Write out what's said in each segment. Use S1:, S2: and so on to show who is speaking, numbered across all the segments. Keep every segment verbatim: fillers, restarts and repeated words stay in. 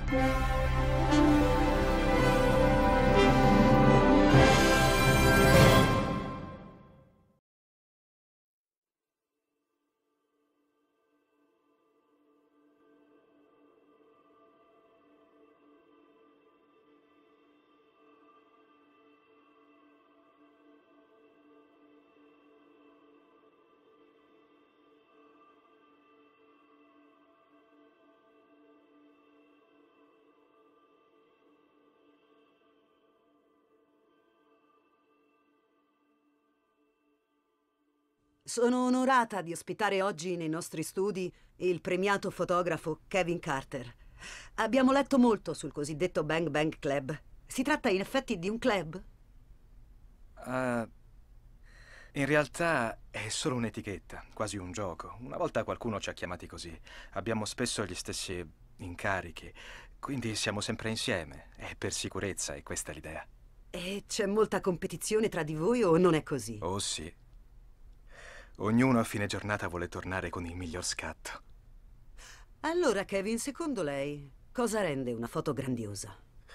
S1: Sono onorata di ospitare oggi nei nostri studi il premiato fotografo Kevin Carter. Abbiamo letto molto sul cosiddetto Bang Bang Club. Si tratta in effetti di un club?
S2: Uh, in realtà è solo un'etichetta, quasi un gioco. Una volta qualcuno ci ha chiamati così. Abbiamo spesso gli stessi incarichi, quindi siamo sempre insieme. E per sicurezza è questa l'idea.
S1: E c'è molta competizione tra di voi o non è così?
S2: Oh sì. Ognuno a fine giornata vuole tornare con il miglior scatto.
S1: Allora, Kevin, secondo lei, cosa rende una foto grandiosa?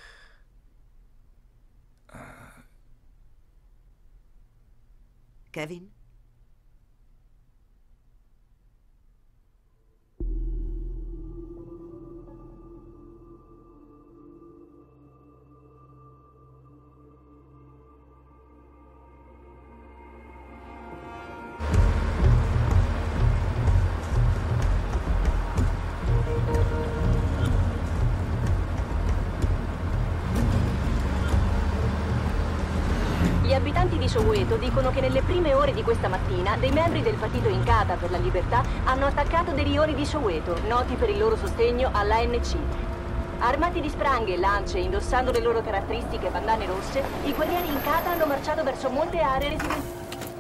S2: Uh...
S1: Kevin?
S3: Gli abitanti di Soweto dicono che nelle prime ore di questa mattina dei membri del partito Inkatha per la libertà hanno attaccato dei rioni di Soweto, noti per il loro sostegno all'A N C. Armati di spranghe e lance, indossando le loro caratteristiche bandane rosse, i guerrieri Inkatha hanno marciato verso molte aree residenziali.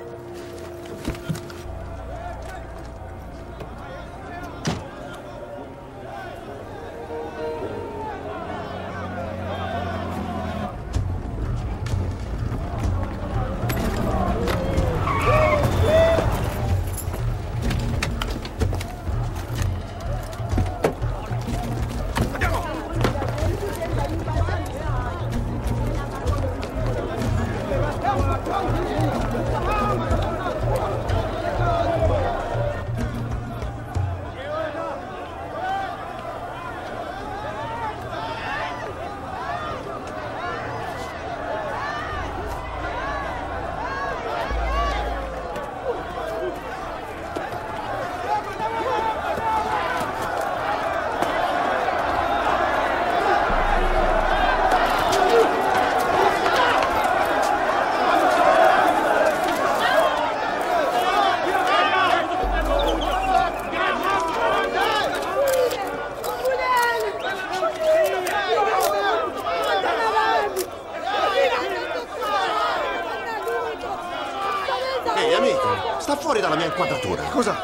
S4: Sta fuori dalla mia inquadratura.
S2: Cosa?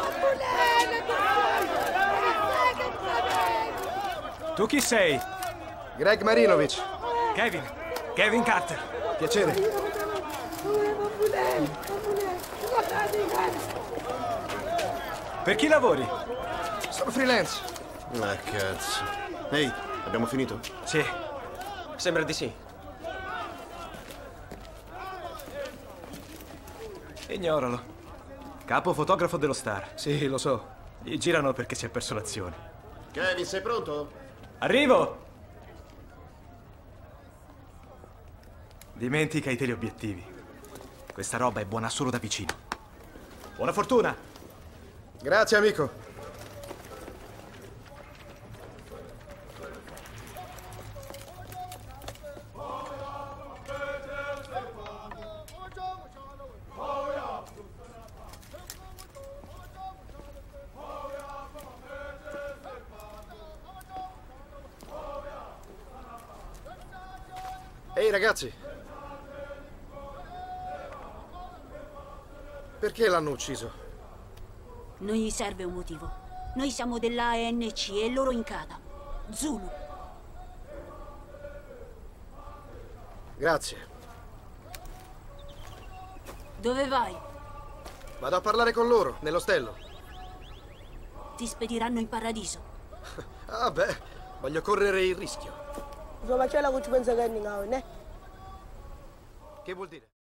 S2: Tu chi sei?
S5: Greg Marinovich.
S2: Kevin. Kevin Carter.
S5: Piacere.
S2: Per chi lavori?
S5: Sono freelance.
S4: Ah, cazzo. Ehi, abbiamo finito?
S2: Sì.
S6: Sembra di sì.
S2: Ignoralo. Capo fotografo dello Star.
S5: Sì, lo so.
S2: Gli girano perché si è perso l'azione.
S4: Kevin, sei pronto?
S2: Arrivo! Dimentica i teleobiettivi. Questa roba è buona solo da vicino. Buona fortuna!
S5: Grazie, amico. Ehi ragazzi, perché l'hanno ucciso?
S7: Non gli serve un motivo. Noi siamo dell'A N C e loro Inkatha. Zulu.
S5: Grazie.
S7: Dove vai?
S5: Vado a parlare con loro, nell'ostello.
S7: Ti spediranno in paradiso.
S5: Ah beh, Voglio correre il rischio.
S8: Uzobacela ukuthi kwenzekani ngawe ne?
S5: Che vuol dire?